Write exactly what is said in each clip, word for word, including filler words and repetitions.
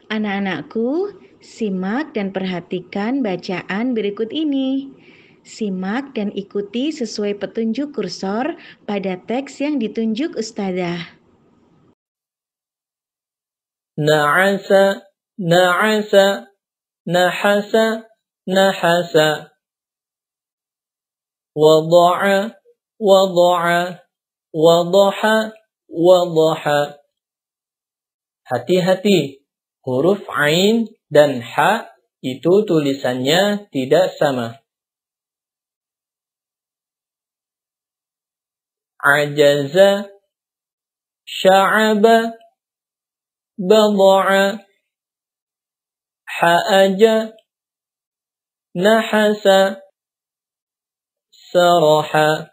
Anak-anakku, simak dan perhatikan bacaan berikut ini. Simak dan ikuti sesuai petunjuk kursor pada teks yang ditunjuk Ustadzah. Na'asa, na'asa, nahasa, nahasa. Wada'a, wada'a, wadaha, wadaha. Hati-hati, huruf ain dan ha itu tulisannya tidak sama. Ajaza, sya'aba, bada'a, ha'aja, nahasa, saraha.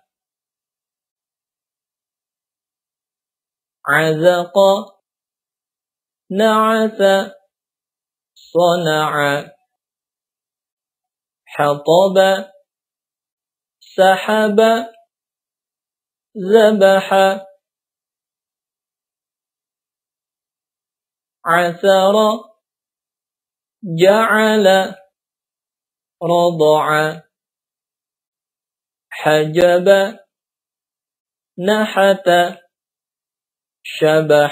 Azaqa, na'asa, صنع. حطب, سحب, ذبح. عثر, جعل, رضع. حجب, نحت, شبح.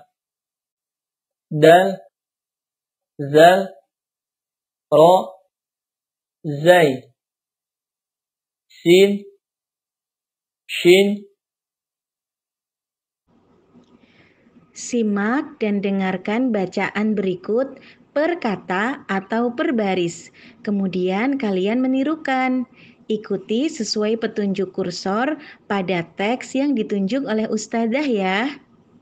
دل, zal, ra, zai. Sin, shin. Simak dan dengarkan bacaan berikut per kata atau per baris. Kemudian kalian menirukan. Ikuti sesuai petunjuk kursor pada teks yang ditunjuk oleh Ustadzah ya.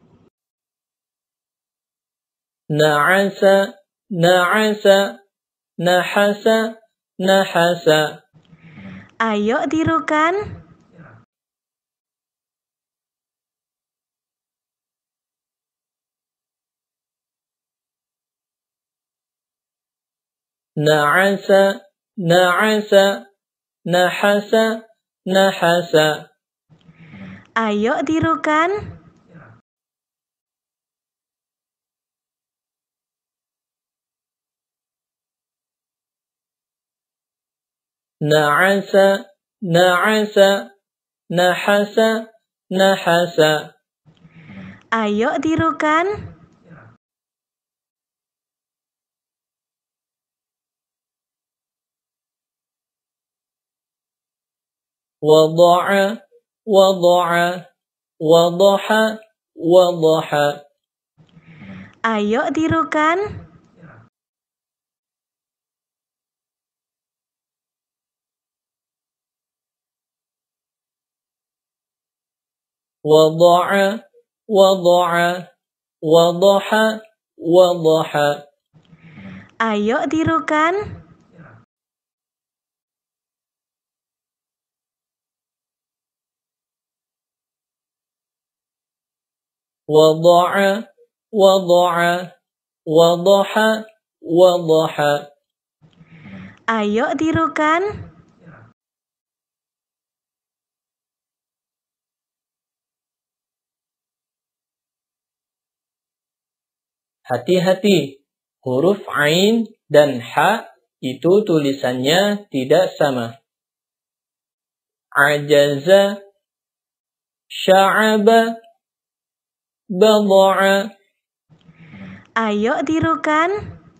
Na'asa, na'asa, nahasa, nahasa. Ayo tirukan. Na'asa, na'asa, nahasa, nahasa. Ayo tirukan. Na'asa, na'asa, nahasa, nahasa. Ayo tirukan. Wada'a, wada'a, wadaha, wadaha. Ayo tirukan. Wada'a, wada'a, wadaha, wadaha. Ayo tirukan. Wada'a, wada'a, wadaha, wadaha. Ayo tirukan. Hati-hati, huruf ain dan ha itu tulisannya tidak sama. Ajaza, sya'aba, bada'a. Ayo tirukan.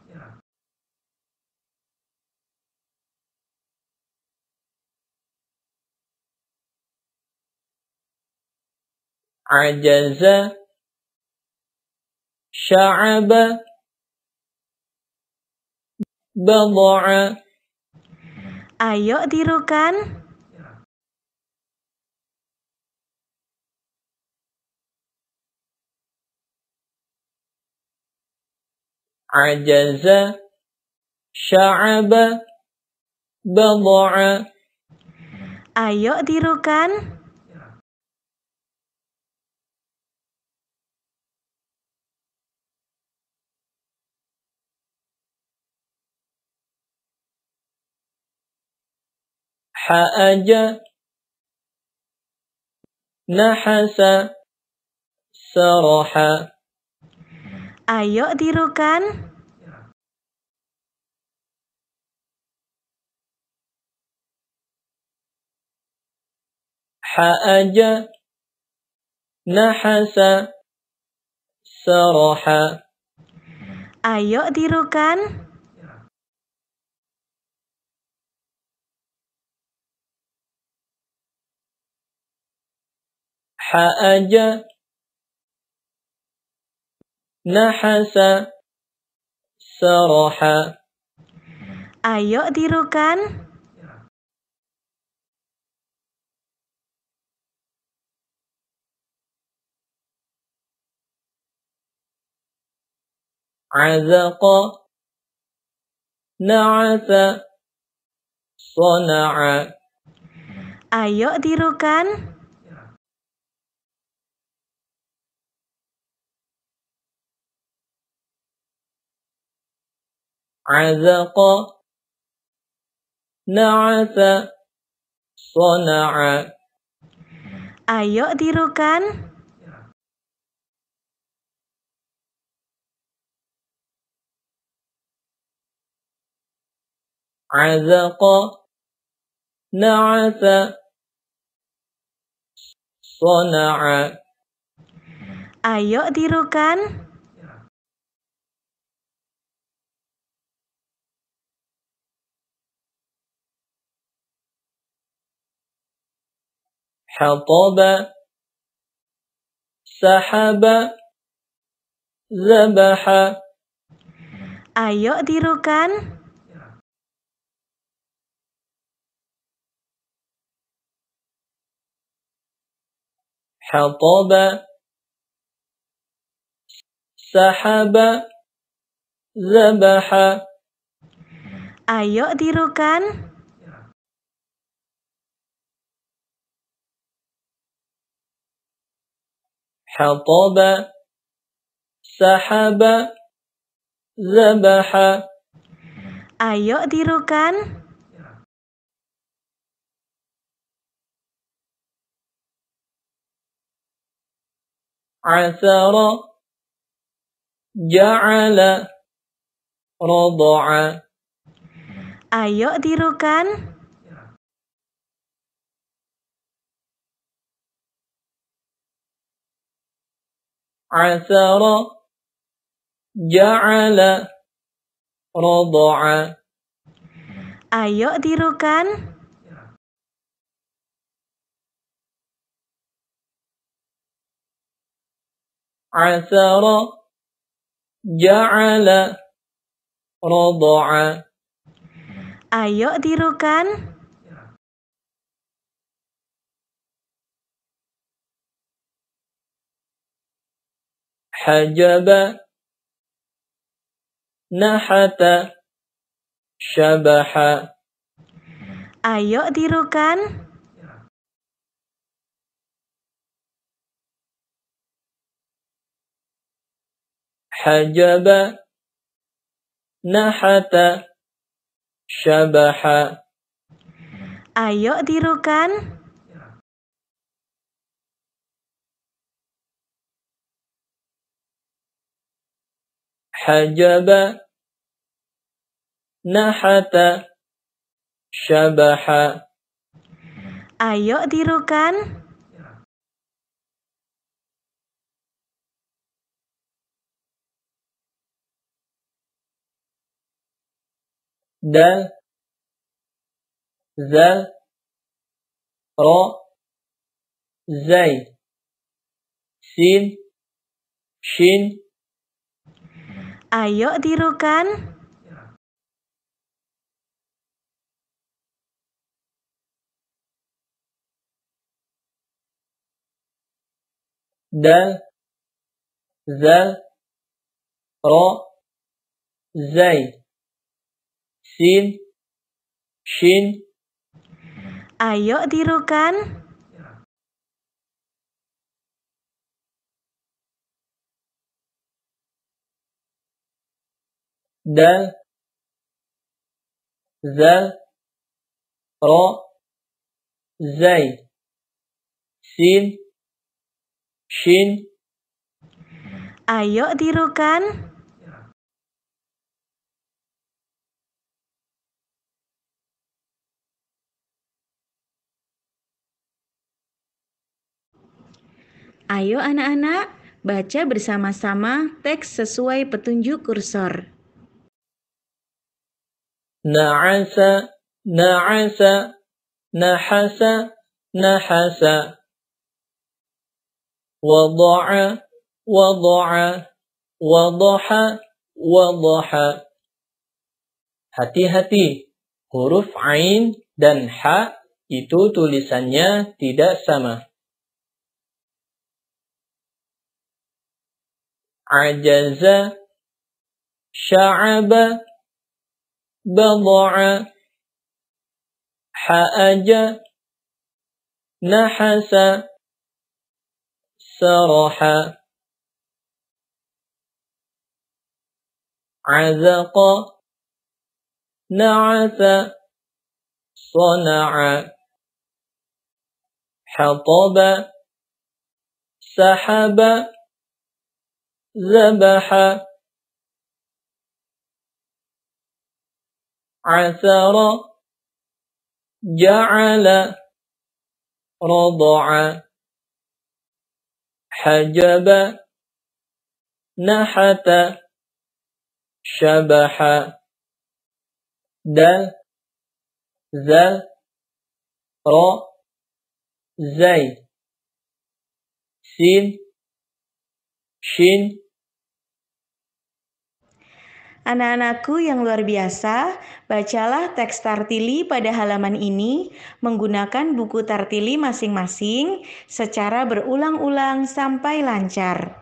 Ajaza, sya'aba, bada'a. Ayo tirukan. Ajaza, sya'aba, bada'a. Ayo tirukan. Ha'aja, nahasa, saraha. Ayo tirukan. Ha'aja, nahasa, saraha. Ayo tirukan. Ha'aja, nahasa, saraha. Ayo tirukan. Azaqa, na'asa, sana'a. Ayo tirukan. Azaqa, na'asa, sana'a. Ayo tirukan. Azaqa, na'asa, sana'a. Ayo tirukan. Hataba, sahaba, zabaha. Ayo tirukan. Hataba, sahaba, zabaha. Ayo tirukan. Hataba, sahaba, zabaha. Ayo tirukan. Asara, ja'ala, rada'a. Ayo tirukan. Asara, ja'ala, rada'a. Ayo tirukan. Asara, ja'ala, rada'a. Ayo tirukan. Hajaba, nahata, syabaha. Ayo tirukan. Hajaba, nahata, syabaha. Ayo tirukan. Hajaba, nahata, syabaha. Ayo tirukan. Dal, zal, ra, zai. Sin, shin. Ayo tirukan. Dal, zal, ra, zai. Sin, shin. Ayo tirukan. Dal, zal, ra, zai. Sin, shin. Ayo tirukan. Ayo anak-anak, baca bersama-sama teks sesuai petunjuk kursor. Na'asa, na'asa, nahasa, nahasa. Wada'a, wada'a, wadaha, wadaha. Hati-hati, huruf ain dan ha itu tulisannya tidak sama. Ajaza, sya'aba, bada'a, ha'aja, nahasa, saraha. Azaqa, na'asa, صنع. حطب، سحب، ذبح. عثر، جعل، رضع. حجب، نحت، شبح. دال، zal, ro, zai. Sin, shin. Anak-anakku yang luar biasa, bacalah teks Tartili pada halaman ini menggunakan buku Tartili masing-masing secara berulang-ulang sampai lancar.